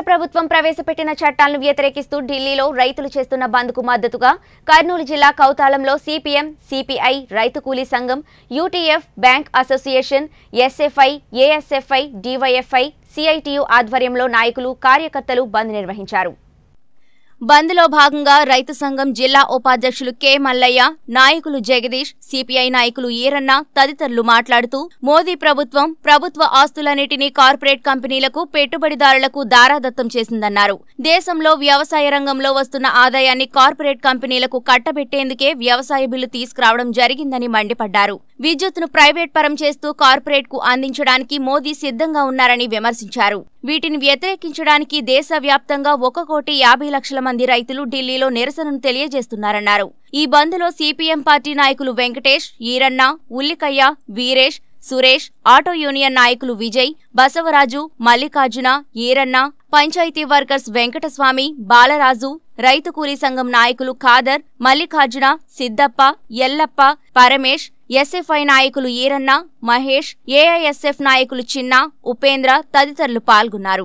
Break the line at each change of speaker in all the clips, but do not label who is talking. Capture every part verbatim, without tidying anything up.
ప్రభుత్వం ప్రవేశపెట్టిన చట్టాలను వ్యతిరేకిస్తూ ఢిల్లీలో రైతులు చేస్తున్న బంద్కు మద్దతుగా కర్నూలు జిల్లా కౌతాలంలో సిపిఎం, సిపిఐ, రైతు కూలీ సంఘం, UTF, bank association, SFI, ASFI, DYFI, CITU ఆధ్వర్యంలో నాయకులు, కార్యకర్తలు బంద్ నిర్వహించారు. బంద్లో భాగంగా రైతు సంఘం జిల్లా ఉపాధ్యక్షులు కె మల్లయ్య, నాయకులు జగదీష్, సిపిఐ నాయకులు ఈరన్న తదితరులు మాట్లాడుతూ మోదీ ప్రభుత్వం ప్రభుత్వ ఆస్తులన్నిటినీ కార్పొరేట్ కంపెనీలకు, పెట్టుబడిదారులకు దారాదత్తం చేసిందన్నారు. దేశంలో వ్యవసాయ రంగంలో వస్తున్న ఆదాయాన్ని కార్పొరేట్ కంపెనీలకు కట్టబెట్టేందుకే వ్యవసాయ బిల్లు తీసుకురావడం జరిగిందని మండిపడ్డారు. విద్యుత్తును ప్రైవేట్ పరం చేస్తూ కార్పొరేట్ కు అందించడానికి మోదీ సిద్ధంగా ఉన్నారని విమర్శించారు. వీటిని వ్యతిరేకించడానికి దేశవ్యాప్తంగా ఒక కోటి యాభై లక్షల మంది రైతులు ఢిల్లీలో నిరసనను తెలియజేస్తున్నారన్నారు. ఈ బంద్లో సిపిఎం పార్టీ నాయకులు వెంకటేష్, ఈరన్న, ఉల్లికయ్య, వీరేష్, సురేష్, ఆటో యూనియన్ నాయకులు విజయ్, బసవరాజు, మల్లికార్జున, ఈరన్న, పంచాయతీ వర్కర్స్ వెంకటస్వామి, బాలరాజు, రైతు కూలీ సంఘం నాయకులు ఖాదర్, మల్లికార్జున, సిద్దప్ప, ఎల్లప్ప, పరమేష్, ఎస్ఎఫ్ఐ నాయకులు ఈరన్న, మహేష్, ఏఐఎస్ఎఫ్ నాయకులు చిన్న, ఉపేంద్ర తదితరులు పాల్గొన్నారు.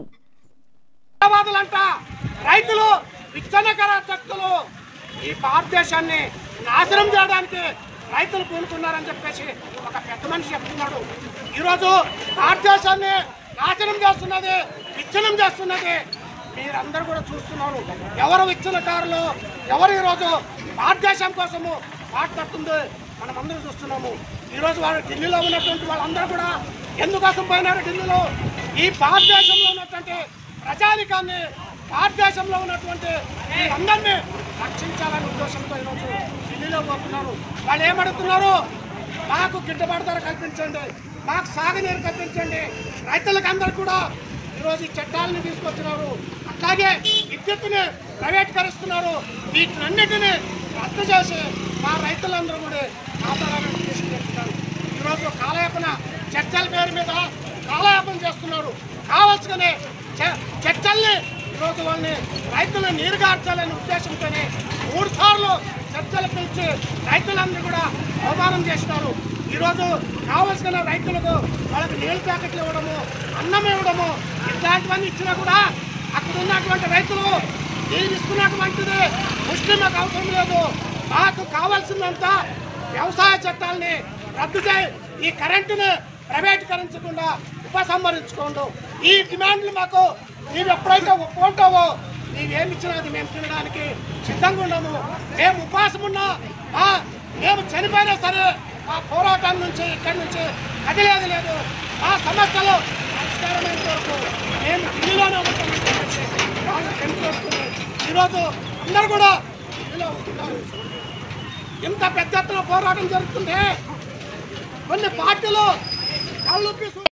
రైతులు విచ్ఛిన్నకర శక్తులు ఈ భారతదేశాన్ని నాశనం చేయడానికి రైతులు పూనుకున్నారని చెప్పేసి ఒక పెద్ద మనిషి చెప్తున్నాడు. ఈరోజు భారతదేశాన్ని నాశనం చేస్తున్నది, విచ్ఛిన్నం చేస్తున్నది మీరందరూ కూడా చూస్తున్నారు. ఎవరు విచ్ఛిన్నకారులు, ఎవరు ఈరోజు భారతదేశం కోసము మాట్లాడుతుందో మనం అందరూ చూస్తున్నాము. ఈరోజు వాళ్ళు ఢిల్లీలో ఉన్నటువంటి వాళ్ళందరూ కూడా ఎందుకోసం పోయినారు ఢిల్లీలో? ఈ భారతదేశంలో ఉన్నటువంటి ప్రజానికాన్ని, భారతదేశంలో ఉన్నటువంటి అందరినీ రక్షించాలనే ఉద్దేశంతో ఈరోజు ఢిల్లీలో పోతున్నారు. వాళ్ళు ఏమడుగుతున్నారు? మాకు గిట్టుబాటు ధర కల్పించండి, మాకు సాగునీరు కల్పించండి. రైతులకు అందరూ కూడా ఈరోజు ఈ చట్టాలను తీసుకొచ్చినారు. అట్లాగే విద్యుత్తుని ప్రైవేటీకరిస్తున్నారు. వీటినన్నిటినీ రద్దు చేసి మా రైతులందరూ కూడా ఖాతాలను తీసుకెళ్తున్నారు. ఈరోజు కాలయాపన చర్చల పేరు మీద కాలయాపన చేస్తున్నారు. కావాల్సుకునే చర్చల్ని ఈరోజు వాళ్ళని రైతులు నీరుగార్చాలనే ఉద్దేశంతోనే మూడు సార్లు చర్చలు పిలిచి రైతులందరూ కూడా అవమానం చేస్తున్నారు. ఈరోజు కావాల్సిన రైతులకు వాళ్ళకి నీళ్ళు ప్యాకెట్లు ఇవ్వడము, అన్నం ఇవ్వడము, ఇట్లాంటివన్నీ ఇచ్చినా కూడా అక్కడ ఉన్నటువంటి రైతులు నీళ్ళు ఇస్తున్నటువంటిది ముస్లింలకు అవసరం లేదు. మాకు కావాల్సిందంతా వ్యవసాయ చట్టాలని రద్దు చేయి, ఈ కరెంటుని ప్రైవేటీకరించకుండా ఉపసంహరించుకోండు. ఈ డిమాండ్లు మాకు నీవు ఎప్పుడైతే ఒప్పుకుంటావో నీవేమిచ్చినా అది మేము తినడానికి సిద్ధంగా ఉన్నాము. మేము ఉపవాసం ఉన్నా, మేము చనిపోయినా సరే మా పోరాటం నుంచి ఇక్కడి నుంచి కదిలేదు లేదు. మా సమస్యలు పరిష్కారమైన వరకు మేము ఢిల్లీలోనే ఉంటామని చెప్పేసి వాళ్ళు పెంచుకొస్తుంది. ఈరోజు అందరూ కూడా ఢిల్లీలో ఉంటున్నారు. ఇంత పెద్ద ఎత్తున పోరాటం జరుగుతుంది. కొన్ని పార్టీలు కళ్ళు